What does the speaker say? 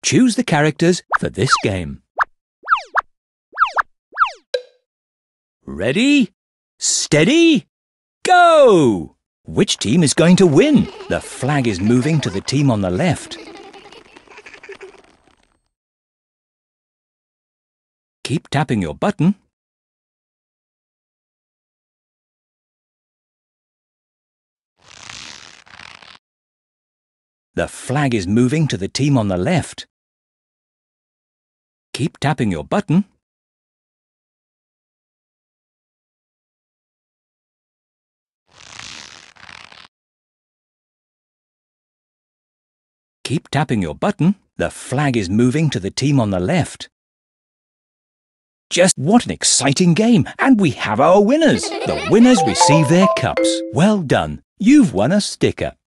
Choose the characters for this game. Ready, steady, go! Which team is going to win? The flag is moving to the team on the left. Keep tapping your button. The flag is moving to the team on the left. Keep tapping your button. Keep tapping your button. The flag is moving to the team on the left. Just what an exciting game! And we have our winners! The winners receive their cups. Well done! You've won a sticker.